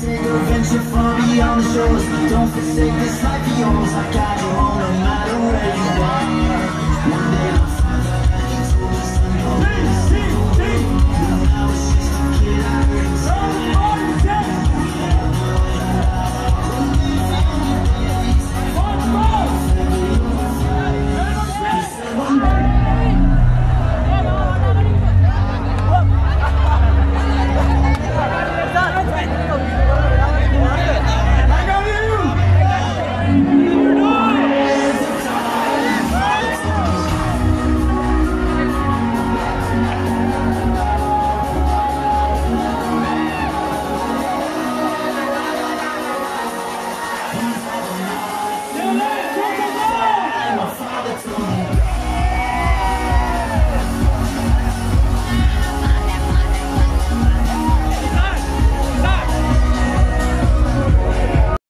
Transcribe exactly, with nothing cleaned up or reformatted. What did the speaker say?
say go venture far beyond the shores. Don't forsake this life of yours. I guide you home no matter where you are.